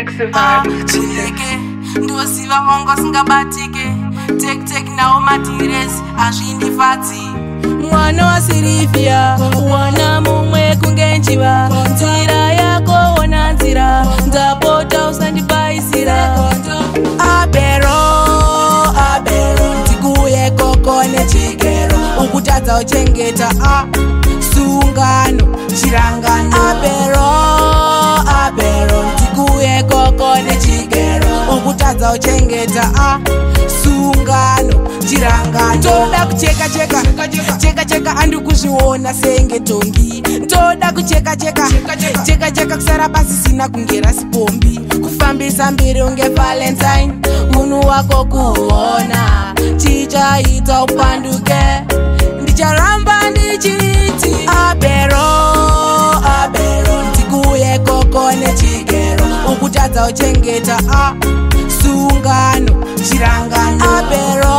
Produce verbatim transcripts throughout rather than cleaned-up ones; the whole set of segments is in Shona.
Ah, Chineke, ndosiva wangu singabatike. Tek tek na umatires, ashindi fati. Mwana wa Sirifia, wana mumwe kungenchiva. Nzira yako ona nzira, ndapota usandipaisira. Abero, abero, tikuye koko nechigero. Ukutadza uchengeta, ah, sungano, chirangano. Abero, abero, tikuye koko nechigero. Ukutadza uchengeta, ah, sungano, chirangano. Toda kucheka cheka, cheka cheka andu kuzviona senge tongi. Toda kucheka cheka, cheka cheka kusara basi sina kungera sipombi. Kufambisa mbiri unge Valentine, munhu wako kuona. Chichaita upanduke, ndicharamba ndichiti. Abero, abero, ndikuye koko nechigero. Ukutadza uchengeta, ah, sungano, chirangano. Abero,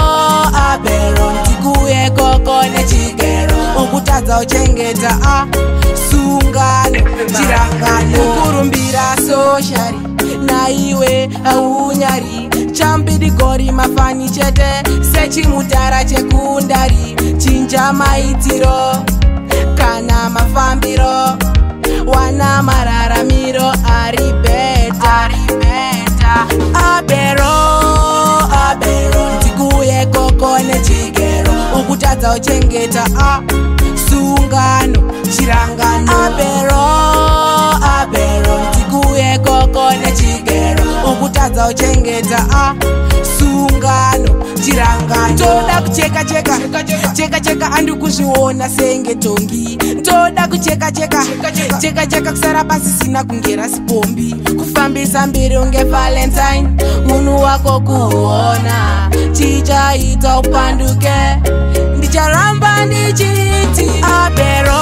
abero, ndikuye koko nechigero. Ukutadza uchengeta, ah, sungano, chirangano. Ukurumbira soshari, naiwe aunyari. Chambidigori mafani chete, sechimutara chekundari. Chinja maitiro, kana mafambiro. Wana mararamiro, ari beta, ari beta. Abero, abero, ndikuye koko nechigero. Ukutadza uchengeta, ah, sungano, chirangano. Abero, abero, ndikuye koko nechigero. Ukutadza uchengeta, ah, sungano, chirangano. Toda kucheka cheka, cheka cheka andu kuzviona senge tongi. Toda kucheka cheka, cheka cheka kusara basi sina kungera sipombi. Kufambisa mbiri unge Valentine, munhu wako kuona. Chichaita upanduke, ndicharamba ndichiti. Abero,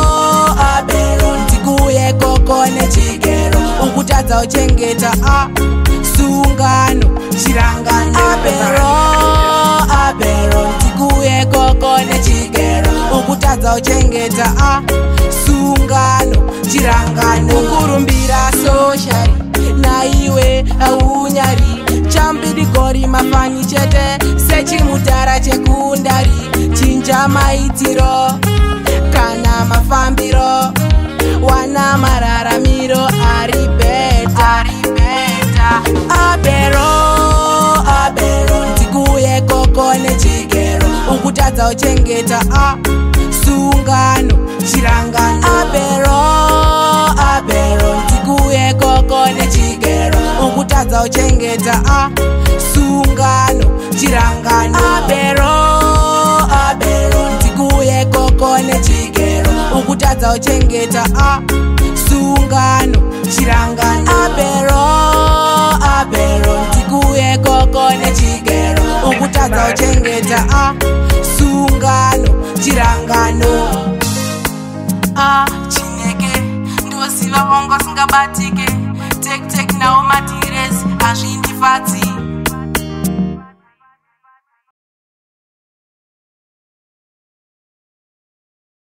abero, ndikuye koko nechigero. Ukutadza uchengeta, ah, sungano, chirangano. Abero, abero, ndikuye koko nechigero. Ukutadza uchengeta, ah, sungano, chirangano. Ukurumbira soshari, naiwe aunyari. Chambidigori mafani chete, sechimutara chekundari. Chinja maitiro, kana mafambiro. Wana mararamiro, ari beta, ari beta. Abero, abero, ndikuye koko nechigero. Ukutadza uchengeta, ah, sungano, chirangano. Abero, abero, ndikuye koko nechigero. Ukutadza uchengeta, ah, sungano, chirangano. Abero, abero, ndikuye koko nechigero. Ukutadza uchengeta, ah, sungano, chirangano. Abero, abero, ndikuye koko nechigero. Ukutadza uchengeta, ah, sungano, chirangano. Ah, Chineke, ndosiva wangu singabatike. Tek tek na umatires, ashindi fati.